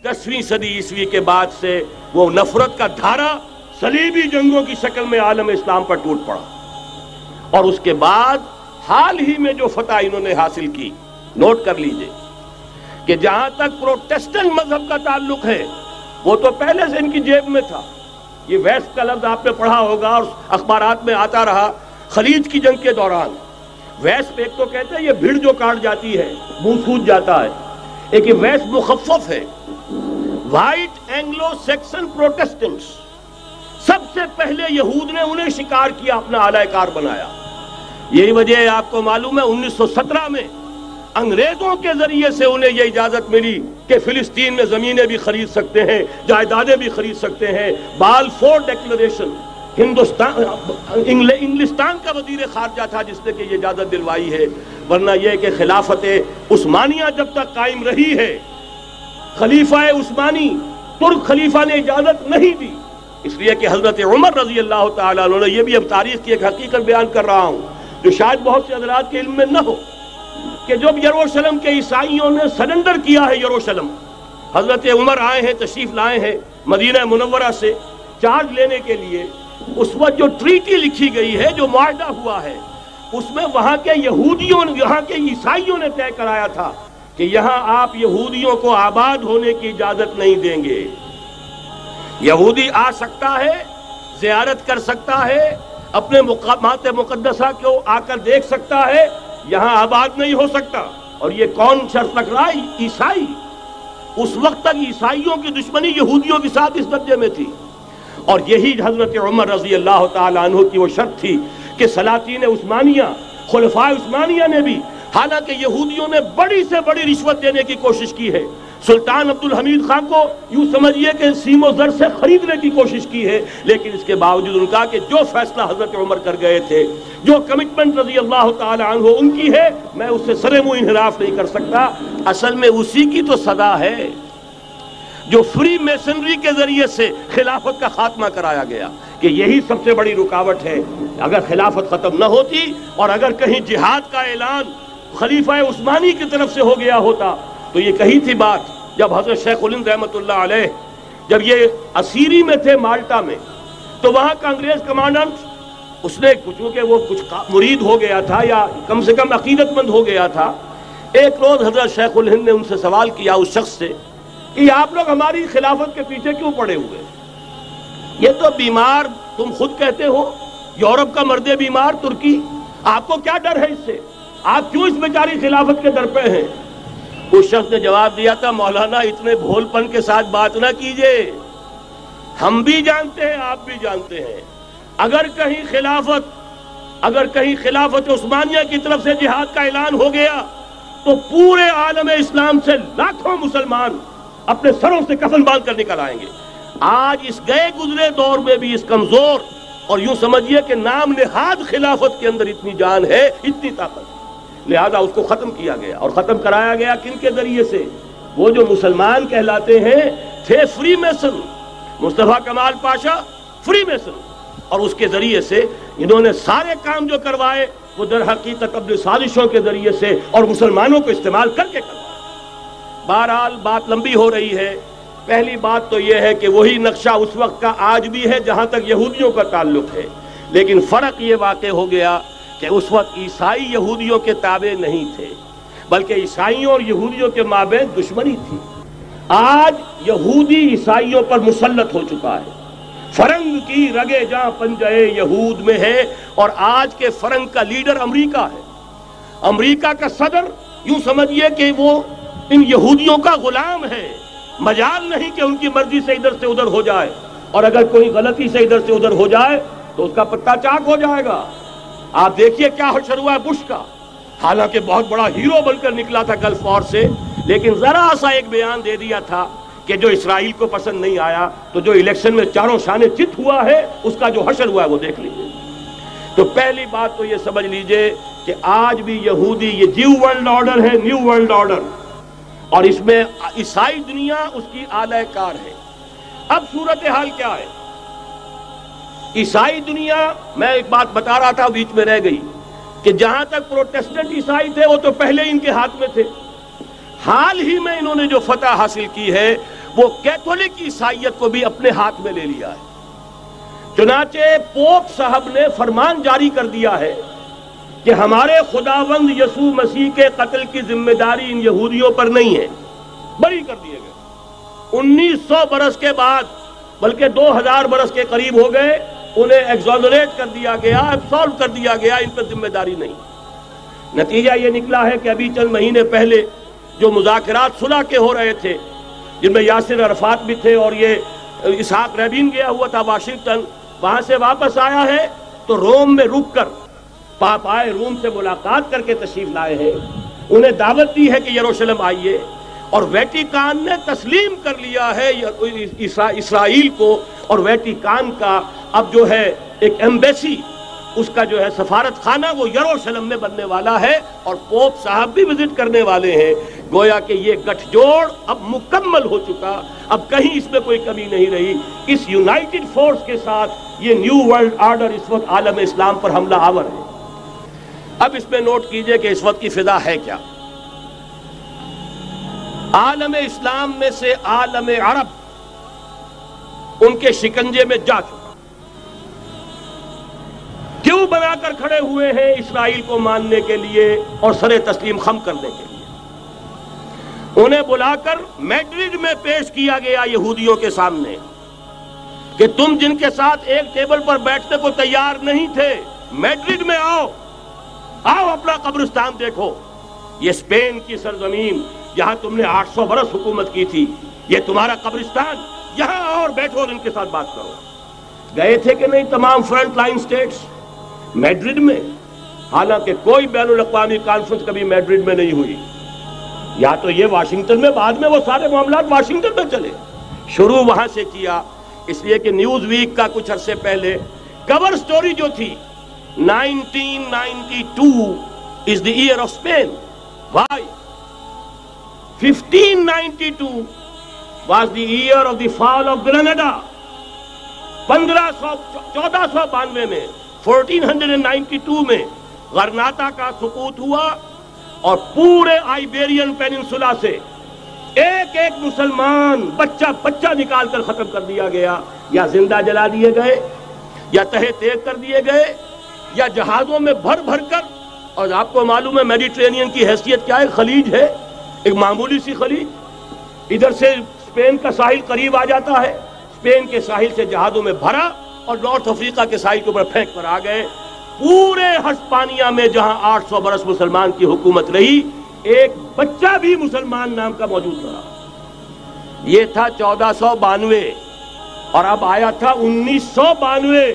10वीं सदी ईस्वी के बाद से वो नफरत का धारा सलीबी जंगों की शक्ल में आलम इस्लाम पर टूट पड़ा। और उसके बाद हाल ही में जो फतह इन्होंने हासिल की, नोट कर लीजिए कि जहां तक प्रोटेस्टेंट मजहब का ताल्लुक है वो तो पहले से इनकी जेब में था। ये वेस्ट का लफ्ज आपने पढ़ा होगा और अखबारात में आता रहा। खलीज की जंग के दौरान वेस्ट एक तो कहते हैं ये भीड़ जो काट जाती है, मुंह सूज जाता है, एक ये वेस्ट मुखफ़फ़ है। व्हाइट एंग्लो सेक्सन प्रोटेस्टेंट्स, सबसे पहले यहूद ने उन्हें शिकार किया, अपना आलाकार बनाया। यही वजह है, आपको मालूम है 1917 में अंग्रेजों के जरिए से उन्हें यह इजाजत मिली कि फिलिस्तीन में जमीनें भी खरीद सकते हैं, जायदादें भी खरीद सकते हैं। बालफोर डिक्लेरेशन, इंग्लिस्तान का वजीर खारजा था जिसने कि ये इजाजत दिलवाई है। वरना यह कि खिलाफत उस्मानिया जब तक कायम रही है, खलीफा उस्मानी तुर्क खलीफा ने इजाजत नहीं दी, इसलिए कि हजरत उमर रजी अल्लाह ताला अन्हु ने, यह भी अब तारीख की एक हकीकत बयान कर रहा हूं जो शायद बहुत से हजरात के इल्म में न हो, कि जब यरूशलेम के ईसाइयों ने सरेंडर किया है यरूशलेम, हजरत उमर आए हैं, तशरीफ लाए हैं मदीना मुनव्वरा से चार्ज लेने के लिए। उस वक्त जो ट्रीटी लिखी गई है, जो मुआहदा हुआ है, उसमें वहां के यहूदियों ने, यहाँ के ईसाइयों ने तय कराया था कि यहाँ आप यहूदियों को आबाद होने की इजाजत नहीं देंगे। यहूदी आ सकता है, ज़ियारत कर सकता है, अपने मकामात मुक़द्दसा को आकर देख सकता है, यहाँ आबाद नहीं हो सकता। और ये कौन शर्त रख रहा है? ईसाई। उस वक्त तक ईसाइयों की दुश्मनी यहूदियों के साथ इस दर्जे में थी। और यही हजरत उमर रजी अल्लाह ताला अन्हु की वो शर्त थी कि सलातीन उस्मानिया, खुलफाए उस्मानिया ने भी, हालांकि यहूदियों ने बड़ी से बड़ी रिश्वत देने की कोशिश की है, सुल्तान अब्दुल हमीद खान को यूं समझिए कि सीमो जर से खरीदने की कोशिश की है, लेकिन इसके बावजूद उनका कि जो फैसला हजरत उमर कर गए थे, जो कमिटमेंट रजी अल्लाह ताला अन्हु उनकी है, मैं उससे सरे मुंह इन्हिराफ नहीं कर सकता। असल में उसी की तो सदा है जो फ्री मेसनरी के जरिए से खिलाफत का खात्मा कराया गया, कि यही सबसे बड़ी रुकावट है। अगर खिलाफत खत्म न होती और अगर कहीं जिहाद का ऐलान खलीफा उस्मानी की तरफ से हो गया होता, तो ये कही थी बात जब हजरत शेखुल हिंद रहमतुल्लाह अलैह जब ये असीरी में थे माल्टा में, तो वहां का अंग्रेज कमांडेंट, उसने चूंकि वो कुछ मुरीद हो गया था या कम से कम अकीदतमंद हो गया था, एक रोज हजरत शेखुल हिंद ने उनसे सवाल किया उस शख्स से कि आप लोग हमारी खिलाफत के पीछे क्यों पड़े हुए? ये तो बीमार, तुम खुद कहते हो, यूरोप का मर्दे बीमार तुर्की, आपको क्या डर है इससे? आप क्यों इस बेचारी खिलाफत के दर पे हैं? उस शख्स ने जवाब दिया था, मौलाना इतने भोलपन के साथ बात ना कीजिए, हम भी जानते हैं, आप भी जानते हैं, अगर कहीं खिलाफत उस्मानिया की तरफ से जिहाद का ऐलान हो गया तो पूरे आलम इस्लाम से लाखों मुसलमान अपने सरों से कफन बांध कर निकल आएंगे। आज इस गए गुजरे दौर में भी इस कमजोर और यूं समझिए कि नाम नेहाद खिलाफत के अंदर इतनी जान है, इतनी ताकत, लिहाजा उसको खत्म किया गया। और खत्म कराया गया किन के जरिए से? वो जो मुसलमान कहलाते हैं थे फ्री मेसन, मुस्तफा कमाल पाशा फ्री मेसन, और उसके जरिए से इन्होंने सारे काम जो करवाए वो दर हकीकत अपनी साजिशों के जरिए से और मुसलमानों को इस्तेमाल करके करवाए। बहरहाल बात लंबी हो रही है। पहली बात तो यह है कि वही नक्शा उस वक्त का आज भी है जहां तक यहूदियों का ताल्लुक है, लेकिन फर्क ये वाक़ई हो गया कि उस वक्त ईसाई यहूदियों के ताबे नहीं थे, बल्कि ईसाइयों और यहूदियों के माबैन दुश्मनी थी। आज यहूदी ईसाइयों पर मुसल्लत हो चुका है। फरंग की रगे जहां पंजे यहूद में है, और आज के फरंग का लीडर अमेरिका है। अमेरिका का सदर यूं समझिए कि वो इन यहूदियों का गुलाम है। मजाल नहीं कि उनकी मर्जी से इधर से उधर हो जाए, और अगर कोई गलती से इधर से उधर हो जाए तो उसका पत्ता चाक हो जाएगा। आप देखिए क्या हशर हुआ है बुश का, हालांकि बहुत बड़ा हीरो बनकर निकला था गल्फ वॉर से, लेकिन जरा सा एक बयान दे दिया था कि जो इसराइल को पसंद नहीं आया, तो जो इलेक्शन में चारों शाने चित हुआ है उसका जो हशर हुआ है वो देख लीजिए। तो पहली बात तो ये समझ लीजिए कि आज भी यहूदी, ये न्यू वर्ल्ड ऑर्डर है, न्यू वर्ल्ड ऑर्डर, और इसमें ईसाई दुनिया उसकी आलाकार है। अब सूरत हाल क्या है? ईसाई दुनिया, मैं एक बात बता रहा था बीच में रह गई, कि जहां तक प्रोटेस्टेंट ईसाई थे वो तो पहले इनके हाथ में थे। हाल ही में इन्होंने जो फतह हासिल की है وہ کیتھولک عیسائیت کو بھی اپنے ہاتھ میں لے لیا ہے۔ چنانچہ پوپ صاحب نے فرمان جاری کر دیا ہے کہ ہمارے خداوند یسوع مسیح کے قتل کی ذمہ داری ان یہودیوں پر نہیں ہے، بری کر دیے گئے۔ 1900 برس کے بعد، بلکہ 2000 برس کے قریب ہو گئے، انہیں ایگزونریٹ کر دیا گیا، ایبسالو کر دیا گیا، ان پر ذمہ داری نہیں۔ نتیجہ یہ نکلا ہے کہ ابھی چند مہینے پہلے جو مذاکرات صلح کے ہو رہے تھے، جن میں یاسر عرفات بھی تھے اور یہ اسحاق رابین گیا ہوا تھا واشنگٹن، وہاں سے واپس آیا ہے تو روم میں رک کر پاپائے روم سے ملاقات کر کے تشریف لائے ہیں، انہیں دعوت دی ہے کہ یروشلم آئیے، اور ویٹیکان نے تسلیم کر لیا ہے اسرائیل کو، اور ویٹیکان کا اب جو ہے ایک ایمبیسی، اس کا جو ہے سفارت خانہ وہ یروشلم میں بننے والا ہے، اور پوپ صاحب بھی وزٹ کرنے والے ہیں۔ گویا کہ یہ گٹھ جوڑ اب مکمل ہو چکا، اب کہیں اس میں کوئی کمی نہیں رہی۔ اس یونائٹڈ فورس کے ساتھ یہ نیو ورلڈ آرڈر اس وقت عالم اسلام پر حملہ آور ہے۔ اب اس میں نوٹ کیجئے کہ اس وقت کی فضا ہے کیا۔ عالم اسلام میں سے عالم عرب ان کے شکنجے میں جا چکا، کیوں بنا کر کھڑے ہوئے ہیں اسرائیل کو ماننے کے لیے اور سر تسلیم خم کرنے کے لیے۔ انہیں بلا کر میڈرڈ میں پیش کیا گیا یہودیوں کے سامنے کہ تم جن کے ساتھ ایک ٹیبل پر بیٹھنے کو تیار نہیں تھے، میڈرڈ میں آؤ، آؤ اپنا قبرستان دیکھو، یہ اسپین کی سرزمین جہاں تم نے 800 برس حکومت کی تھی، یہ تمہارا قبرستان، یہاں آؤ اور بیٹھو اور ان کے ساتھ بات کرو۔ گئے تھے کہ نہیں تمام فرنٹ لائن سٹیٹس میڈرڈ میں؟ حالانکہ کوئی بین الاقوامی کانفرنس کبھی میڈرڈ میں نہیں ہوئی، یا تو یہ واشنگٹن میں، بعد میں وہ سارے معاملات واشنگٹن میں چلے، شروع وہاں سے کیا۔ اس لیے کہ نیوز ویک کا کچھ عرصے پہلے کور سٹوری جو تھی 1992 is the year of Spain. Why? 1592 was the year of the fall of Granada. 1492 میں 1492 میں غرناطہ کا سقوط ہوا، اور پورے آئیبیرین پیننسولا سے ایک ایک مسلمان بچہ نکال کر ختم کر دیا گیا، یا زندہ جلا دیے گئے، یا تہہ تیگ کر دیے گئے، یا جہازوں میں بھر بھر کر۔ اور آپ کو معلوم ہے میڈیٹرینین کی حیثیت کیا ہے، خلیج ہے، ایک معمولی سی خلیج، ادھر سے اسپین کا ساحل قریب آ جاتا ہے، اسپین کے ساحل سے جہازوں میں بھرا اور نارتھ افریقہ کے ساحل کے اوپر پھینک کر آ گئے۔ پورے ہسپانیہ میں جہاں 800 برس مسلمان کی حکومت رہی، ایک بچہ بھی مسلمان نام کا موجود رہا۔ یہ تھا 1492، اور اب آیا تھا 1992۔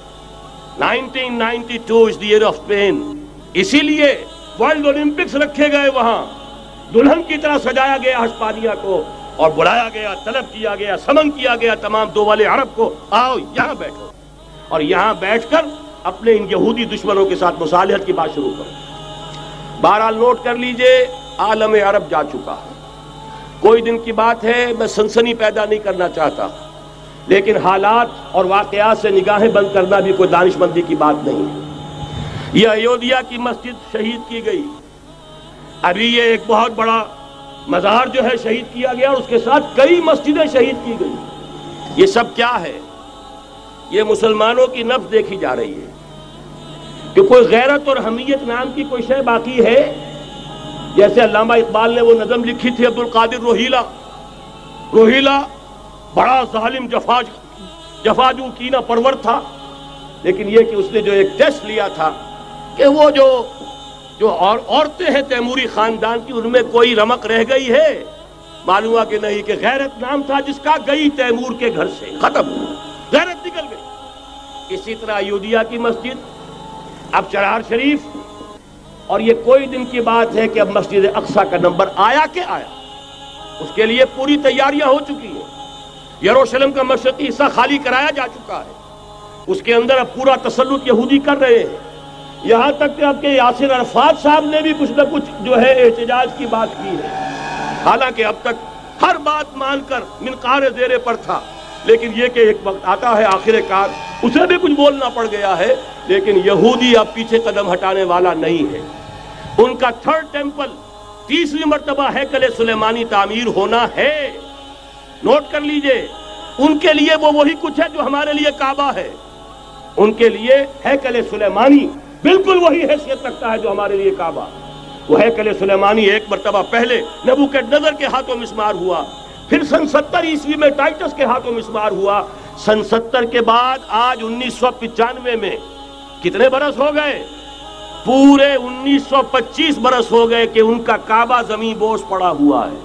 1992 is the year of Spain۔ اسی لیے ورلڈ اولمپکس رکھے گئے، وہاں دلہن کی طرح سجایا گیا ہسپانیہ کو، اور بلایا گیا، طلب کیا گیا، سمن کیا گیا تمام دول عرب کو، آؤ یہاں بیٹھو، اور یہاں بیٹھ کر اپنے ان یہودی دشمنوں کے ساتھ مصالحت کی بات شروع کرو۔ بہرحال نوٹ کر لیجئے، عالم عرب جا چکا ہے۔ کوئی دن کی بات ہے، میں سنسنی پیدا نہیں کرنا چاہتا، لیکن حالات اور واقعات سے نگاہیں بند کرنا بھی کوئی دانش مندی کی بات نہیں ہے۔ یہ ایودھیا کی مسجد شہید کی گئی، ابھی یہ ایک بہت بڑا مزار جو ہے شہید کیا گیا، اور اس کے ساتھ کئی مسجدیں شہید کی گئی۔ یہ سب کیا ہے؟ یہ مسلمانوں کی نفس دیکھی جا رہی ہے کہ کوئی غیرت اور حمیت نام کی کوئی شے باقی ہے؟ جیسے علامہ اقبال نے وہ نظم لکھی تھی، عبدالقادر روہیلا بڑا ظالم جفاجو کینہ پرور تھا، لیکن یہ کہ اس نے جو ایک ٹیسٹ لیا تھا کہ وہ جو عورتیں ہیں تیموری خاندان کی، ان میں کوئی رمق رہ گئی ہے؟ معلوم ہوا کہ نہیں، کہ غیرت نام تھا جس کا گئی تیمور کے گھر سے، ختم، غیرت نکل گئی۔ اسی طرح ایودھیا کی مسجد، اب چرار شریف، اور یہ کوئی دن کی بات ہے کہ اب مسجد اقصیٰ کا نمبر آیا کہ آیا، اس کے لیے پوری تیاریاں ہو چکی ہیں۔ یروشلم کا مشرقی حصہ خالی کرایا جا چکا ہے، اس کے اندر اب پورا تسلط یہودی کر رہے ہیں، یہاں تک کہ اب کے یاسر عرفات صاحب نے بھی کچھ نہ کچھ جو ہے احتجاج کی بات کی ہے، حالانکہ اب تک ہر بات مان کر منقار زیر پر تھا، لیکن یہ کہ ایک وقت آتا ہے آخر کار اسے بھی کچھ بولنا پڑ گیا ہے۔ لیکن یہودی اب پیچھے قدم ہٹانے والا نہیں ہے، ان کا تھرڈ ٹیمپل، تیسری مرتبہ ہیکل سلیمانی تعمیر ہونا ہے، نوٹ کر لیجئے، ان کے لیے وہ وہی کچھ ہے جو ہمارے لیے کعبہ ہے. ان کے لیے ہیکل سلیمانی بالکل وہی حیثیت رکھتا ہے جو ہمارے لیے کعبہ. وہ ہیکل سلیمانی ایک مرتبہ پہلے نبوکدنضر کے ہاتھوں مسمار ہوا، پھر سن 70 عیسوی میں ٹائٹس کے ہاتھوں مسمار ہوا. سن 70 کے بعد آج 1995 میں کتنے برس ہو گئے؟ پورے 1925 برس ہو گئے کہ ان کا کعبہ زمین بوس پڑا ہوا ہے.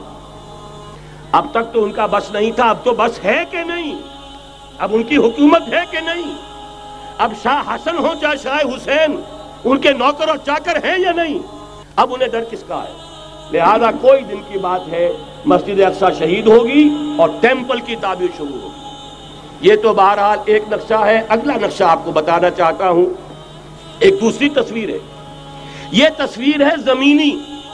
اب تک تو ان کا بس نہیں تھا، اب تو بس ہے کہ نہیں؟ اب ان کی حکومت ہے کہ نہیں؟ اب شاہ حسن ہو چاہے شاہ حسین، ان کے نوکر اور چاکر ہیں یا نہیں؟ اب انہیں ڈر کس کا ہے؟ لہذا کوئی دن کی بات ہے مسجد اقصی شہید ہوگی اور ٹیمپل کی تعمیر شروع ہوگی. یہ تو بہرحال ایک نقشہ ہے. اگلا نقشہ آپ کو بتانا چاہتا ہوں، ایک دوسری تصویر ہے. یہ تصویر ہے زمینی،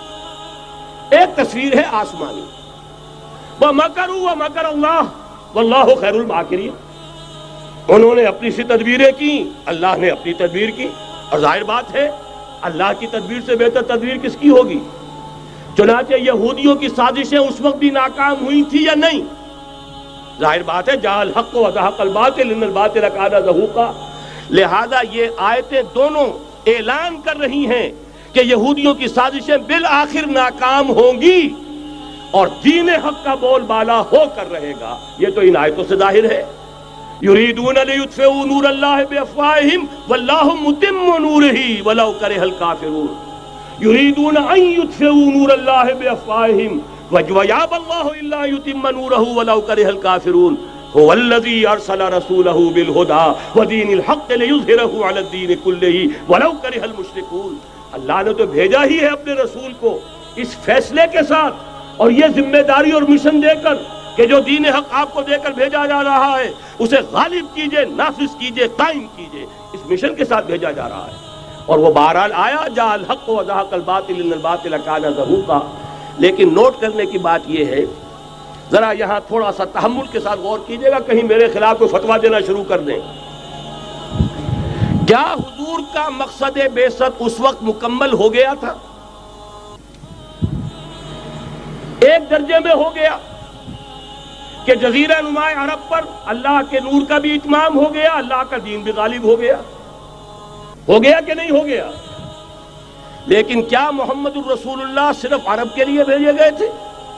ایک تصویر ہے آسمانی. وَمَكَرُوا وَمَكَرَ اللَّهُ وَاللَّهُ خَيْرُ الْمَاكِرِينَ. انہوں نے اپنی سی تدبیریں کی، اللہ نے اپنی تدبیر کی، اور ظاہر بات ہے اللہ کی تدبیر سے بہتر تدبیر کس کی ہوگی؟ چنانچہ یہودیوں کی سازشیں اس وقت بھی ناکام ہوئی تھی یا نہیں؟ ظاہر بات ہے جاء الحق وزهق الباطل ان الباطل کان زہوقا. لہذا یہ آیتیں دونوں اعلان کر رہی ہیں کہ یہودیوں کی سازشیں بالآخر ناکام ہوں گی اور دین حق کا بول بالا ہو کر رہے گا. یہ تو ان آیتوں سے ظاہر ہے. یریدون لیطفئوا نور اللہ بافواہہم واللہ متم نورہ ولو کرہ الکافرون. یریدون ان یطفئوا نور اللہ بافواہہم ویابى اللہ الا یتم نورہ ولو کرہ الکافرون. هو الذی ارسل رسولہ بالہدى ودین الحق لیظہرہ علی الدین کلہ ولو کرہ المشرکون. اللہ نے تو بھیجا ہی ہے اپنے رسول کو اس فیصلے کے ساتھ اور یہ ذمہ داری اور مشن دے کر کہ جو دین حق آپ کو دے کر بھیجا جا رہا ہے اسے غالب کیجئے، نافذ کیجئے، قائم کیجئے. اس مشن کے ساتھ بھیجا جا رہا ہے اور وہ بہرحال آیا جاء الحق وزهق الباطل ان الباطل کان زہوقا. لیکن نوٹ کرنے کی بات یہ ہے، ذرا یہاں تھوڑا سا تحمل کے ساتھ غور کیجئے گا، کہیں میرے خلاف کوئی فتویٰ دینا شروع کر دیں. کیا حضور کا مقصد بعثت اس وقت مکمل ہو گیا تھا؟ ایک درجے میں ہو گیا کہ جزیرہ نماء عرب پر اللہ کے نور کا بھی اتمام ہو گیا، اللہ کا دین بھی غالب ہو گیا. ہو گیا کہ نہیں ہو گیا؟ لیکن کیا محمد الرسول اللہ صرف عرب کے لیے بھیجے گئے تھے؟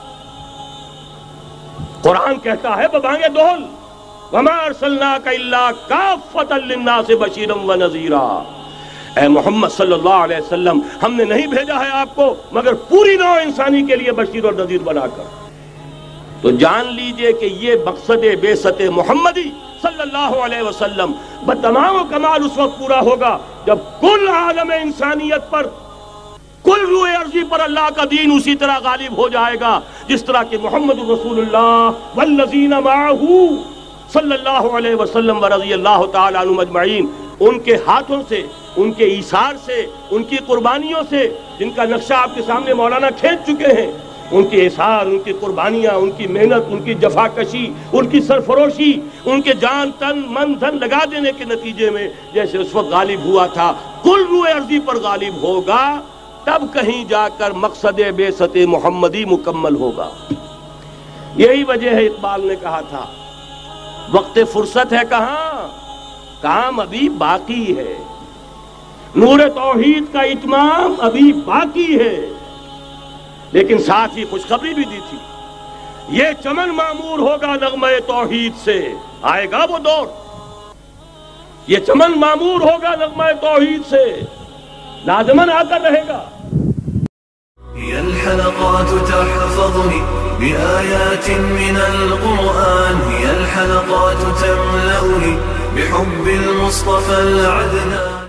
قرآن کہتا ہے ببانگ دہل وما ارسلناک الا کافۃ للناس بشیرا ونذیرا. اے محمد صلی اللہ علیہ وسلم، ہم نے نہیں بھیجا ہے آپ کو مگر پوری نوع انسانی کے لیے بشیر اور نذیر بنا کر. تو جان لیجئے کہ یہ مقصد بعثت محمدی صلی اللہ علیہ وسلم بتمام و کمال اس وقت پورا ہوگا جب کل عالم انسانیت پر، کل روئے ارضی پر اللہ کا دین اسی طرح غالب ہو جائے گا جس طرح کہ محمد رسول اللہ والذین معہ صلی اللہ علیہ وسلم ورضی اللہ تعالی عنہم اجمعین، ان کے ہاتھوں سے، ان کے ایثار سے، ان کی قربانیوں سے، جن کا نقشہ آپ کے سامنے مولانا کھینچ چکے ہیں، ان کے اثار، ان کی قربانیاں، ان کی محنت، ان کی جفاکشی، ان کی سرفروشی، ان کے جان تن من دھن لگا دینے کے نتیجے میں جیسے اس وقت غالب ہوا تھا کل روئے ارضی پر غالب ہوگا، تب کہیں جا کر مقصد بعثت محمدی مکمل ہوگا. یہی وجہ ہے اقبال نے کہا تھا وقت فرصت ہے کہاں، کام ابھی باقی ہے، نور توحید کا اتمام ابھی باقی ہے. لیکن ساتھ ہی خوشخبری بھی دی تھی، یہ چمن معمور ہوگا نغمہ توحید سے. آئے گا وہ دور، یہ چمن معمور ہوگا نغمہ توحید سے، لازماً آ کر رہے گا. هي الحلقات تحفظني بآيات من القرآن، هي الحلقات تملأني بحب المصطفى العدنان.